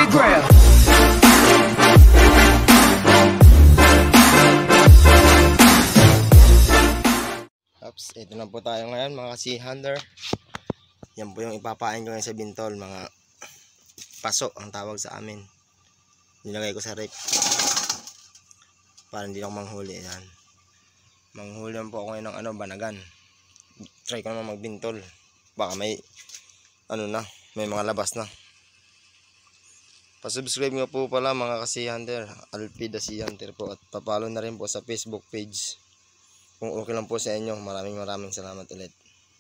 Instagram. Oops, ito na po tayo ngayon mga sea hunter. Yan po yung ipapain ko ngayon sa bintol, mga paso ang tawag sa amin. Nilagay ko sa rep para hindi ako manghuli. Yan, manghuli po ako ngayon ng banagan. Try ko naman magbintol, baka may may mga labas na. Pasubscribe nga po pala mga ka-sea hunter, Alpi the Sea Hunter po, at papalo na rin po sa Facebook page. Kung okay lang po sa inyo, maraming salamat ulit.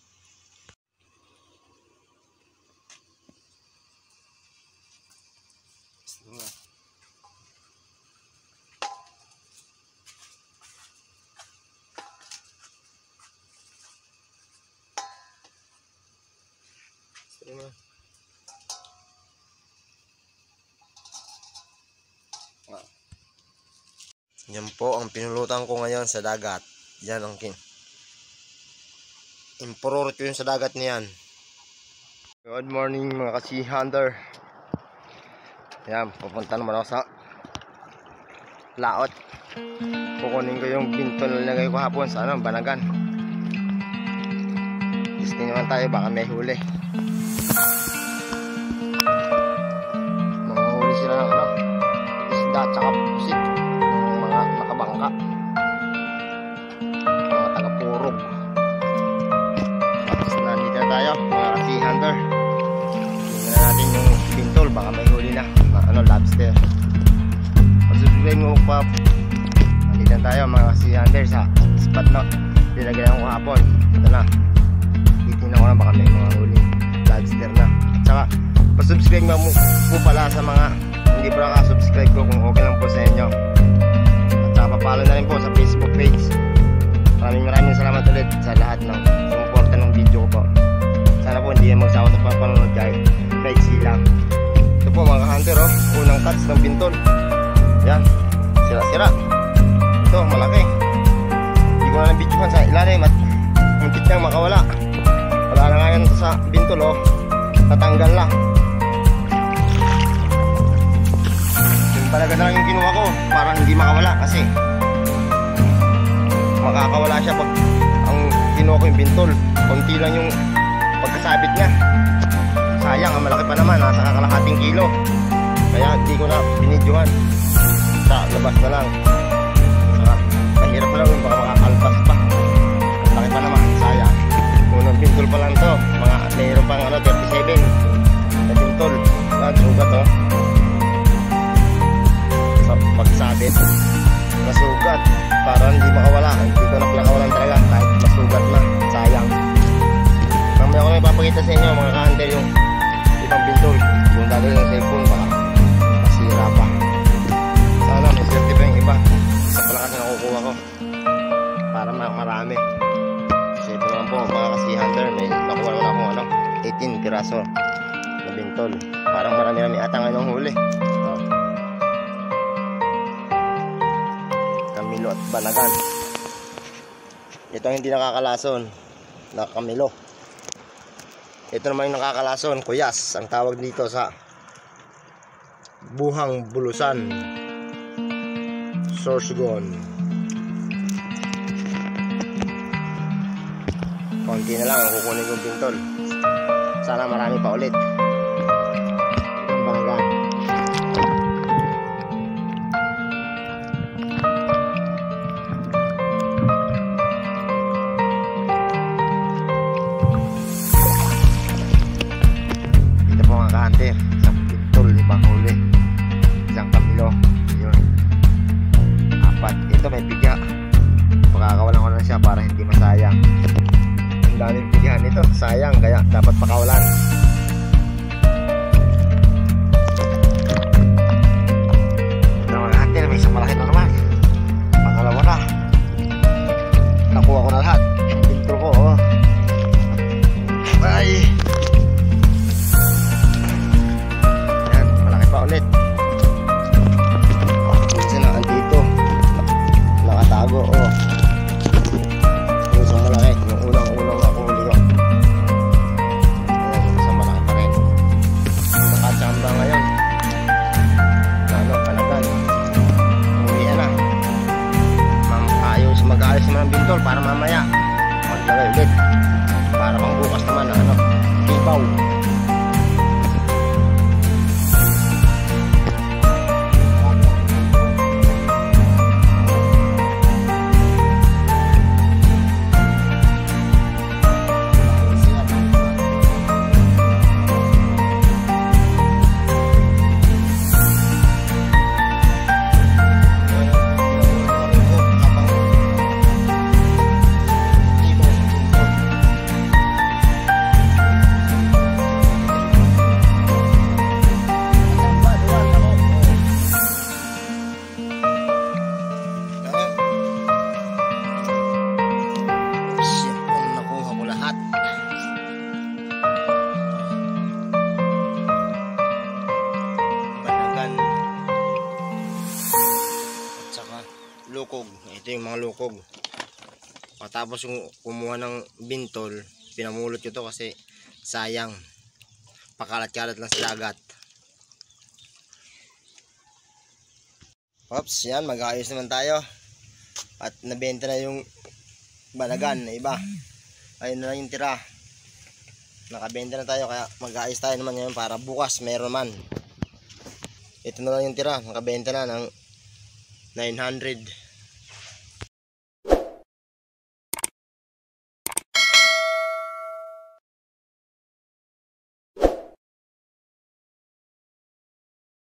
Yan po ang pinulutan ko ngayon sa dagat. Yan ang impururot ko yun sa dagat niyan. Good morning mga ka-sea hunter. Yan, pupunta naman ako sa laot. Kukunin ko yung bintol na nilagay ko hapon sa banagan. Testing naman tayo, baka may huli. Manghuli sila ng isda tsaka pusit, yung mga nakabangka, mga taga-purog. Tapos nandito na tayo mga ka-sea hunter. Tingnan na natin yung bintol, baka may huli na lobster. Pag-subscribe mo pa. Nandito na tayo mga ka-sea hunter sa spot na nilagyan ko hapon. Ito na, titignan ko na baka may mga huli lobster na. At saka pag-subscribe mo po pala sa mga hindi pa nakasubscribe ko, kung okay lang po sa inyo. At saka papalo na rin po sa Facebook page. Maraming salamat ulit sa lahat ng sumuporta ng video ko po. Sana po hindi magsawa sa papanood kahit maiksi lang. Ito po mga hunter, unang cuts ng bintol. Yan, sira-sira. Ito, malaki. Hindi ko na nabidyohan sa ilalim at muntik niyang makawala. Wala na nga yan sa bintol, natanggal lang. Yung talaga na lang yung kinuha ko para hindi makawala, kasi makakawala siya pag ang kinuha ko yung bintol. Konti lang yung pagkasabit niya. Sayang, ang malaki pa naman, nasa kakalahating kilo. Kaya hindi ko na binidyohan, sa labas na lang. Mahirap lang yung baka makakalpas pa. Malaki pa naman, sayang. Unang bintol pa lang to, mayroon pang 37 na bintol. Sugat sa pagsabit, masugat para hindi makawala. Hindi ko na pinakawalan talaga kahit masugat na, sayang. Mamaya ko na ipapakita sa inyo mga ka-hunter yung ibang bintol. Kung dagdag yung cellphone, baka masira pa. Sana may swerte pa yung iba. Isa pa lang kasi nakukuha ko para marami. Kasi ito naman po mga ka-sea hunter, may nakuha naman akong 18 piraso na bintol. Parang marami atang huli. Kamilo at banagan. Ito ang hindi nakakalason na kamilo. Ito naman yung nakakalason, kuyas ang tawag dito sa buhang bulusan, sorsogon. Konti na lang ang kukunin yung bintol. Sana marami pa ulit. Ang banagan. Ito po mga ka-hunter, isang bintol, 5 huli, isang kamilo, yun, 4. Ito may pigya, pakakawalan ko na siya para hindi masayang. Ang daming pigyahan nito, sayang, kaya dapat pakawalan. Ito mga ka-hunter, may isang malaki na naman, pangalawa na. Nakuha ko na lahat yung bintol ko. Ay, ulit. Kasi na andito nakatago. Yung isang malaki, yung unang ako huli ko. Ayan, yung isang malaki pa rin. Nakachamba ngayon. bintol para mamaya maglagay ulit. Para pang bukas naman na ano, ibaw. Lukog, ito yung mga lukog. Tapos yung kumuha ng bintol, pinamulot ko to kasi sayang, pakalat-kalat lang sa dagat. Oops, yan, mag-aayos naman tayo. At nabenta na yung balagan na iba. Ayun na lang yung tira. Nakabenta na tayo, kaya mag-aayos tayo naman ngayon para bukas mayroon man. Ito na lang yung tira, nakabenta na ng 900.